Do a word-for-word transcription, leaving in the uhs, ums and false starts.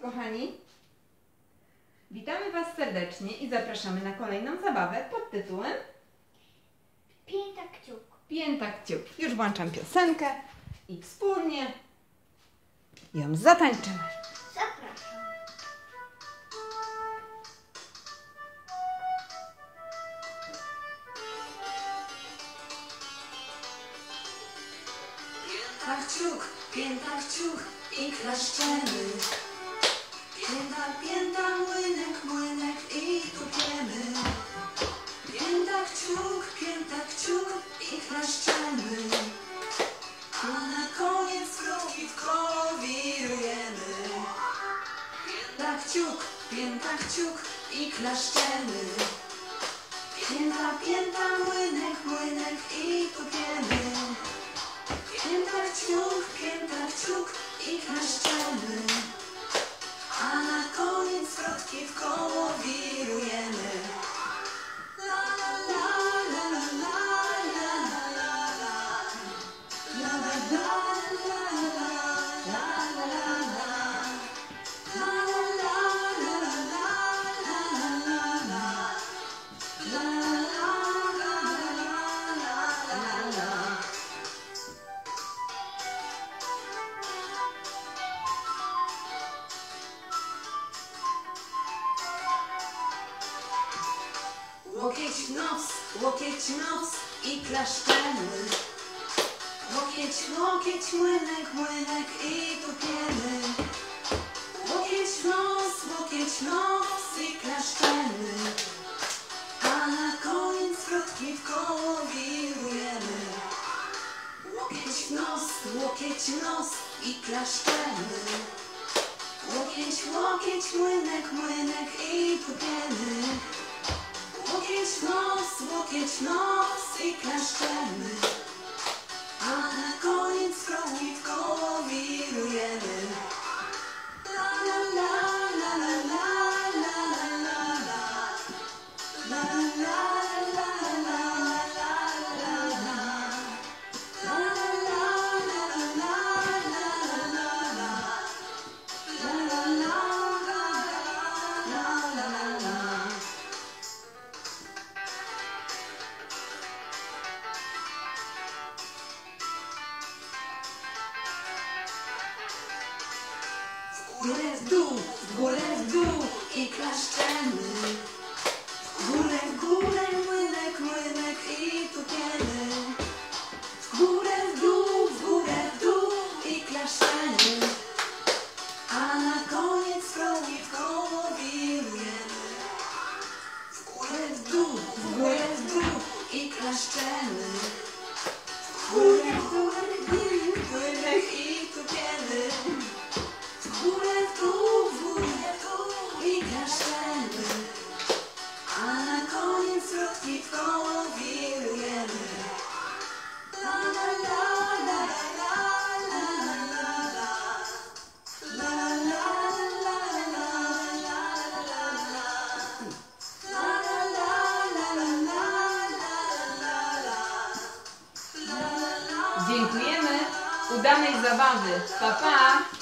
Kochani, witamy Was serdecznie i zapraszamy na kolejną zabawę pod tytułem Pięta kciuk. Pięta kciuk. Już włączam piosenkę i wspólnie ją zatańczymy. Zapraszam. Pięta kciuk, pięta kciuk i klaszczemy. Pięta, pięta, młynek, młynek i tupiemy. Pięta kciuk, pięta kciuk i klaszczemy. A na koniec kroki w koło wirujemy. Pięta kciuk, pięta kciuk i klaszczemy. Pięta, pięta, młynek, młynek i tupiemy. Pięta kciuk, pięta kciuk i klaszczemy. A na koniec zwrotki w koło wirujemy. La la la la la la la la la. La la la la la la la la la. La la la la la la la la la. La la la la la la. Łokieć w nos, łokieć w nos i klaszczemy. Łokieć, łokieć, młynek, młynek i tupiemy. Łokieć w nos, łokieć w nos i klaszczemy. A na koniec zwrotki w koło wirujemy. Łokieć w nos, łokieć w nos i klaszczemy. Łokieć, łokieć, młynek, młynek i tupiemy. Łokieć w nos, łokieć w nos i klaszczemy. A na koniec kroki w koło wirujemy. La la la la la la la la la. La la la la la la la. La la la la la la la la. La la la la la la la. W górę, w dół, w górę, w dół i klaszczemy. W górę, w górę, młynek, młynek i tupiemy. W górę, w dół, w górę, w dół i klaszczemy. A na koniec kroki w koło wirujemy. W górę, w dół, w górę, w dół i klaszczemy. W górę, w górę, młynek, młynek i tupiemy. W górę, w dół, w górę, w dół i klaszczemy. A na koniec zwrotki w koło wirujemy. La la la la la la la la. La la la la la la la. La la la la la la la la. Dziękujemy. Udanej zabawy. Pa, pa!